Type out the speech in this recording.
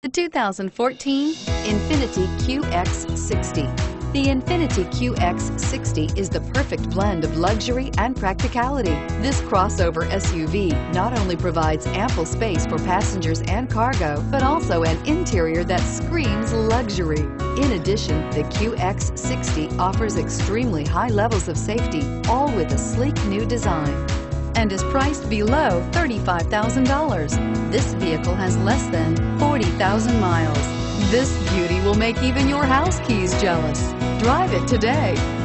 The 2014 Infiniti QX60. The Infiniti QX60 is the perfect blend of luxury and practicality. This crossover SUV not only provides ample space for passengers and cargo, but also an interior that screams luxury. In addition, the QX60 offers extremely high levels of safety, all with a sleek new design, and is priced below $35,000. This vehicle has less than 40,000 miles. This beauty will make even your house keys jealous. Drive it today.